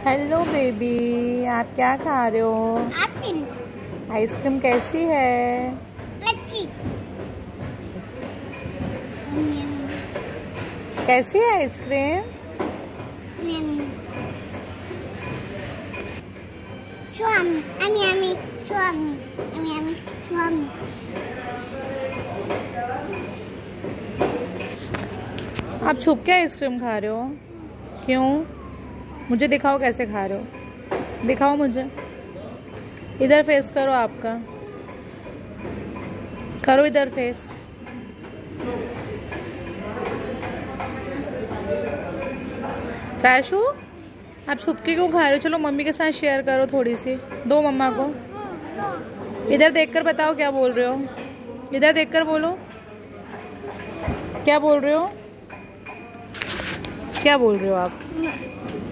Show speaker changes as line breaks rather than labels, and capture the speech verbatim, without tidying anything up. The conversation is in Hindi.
हेलो बेबी, आप क्या खा रहे हो? आइसक्रीम कैसी है?
अच्छी।
कैसी है आइसक्रीम?
स्वामी, अमी अमी, स्वामी, अमी अमी, स्वामी।
आप छुप के आइसक्रीम खा रहे हो? क्यों? मुझे दिखाओ कैसे खा रहे हो, दिखाओ मुझे। इधर फेस करो, आपका करो इधर फेस। राशु, आप छुप के क्यों खा रहे हो? चलो मम्मी के साथ शेयर करो, थोड़ी सी दो मम्मा को। इधर देखकर बताओ क्या बोल रहे हो, इधर देखकर बोलो क्या बोल रहे हो, क्या बोल रहे हो आप?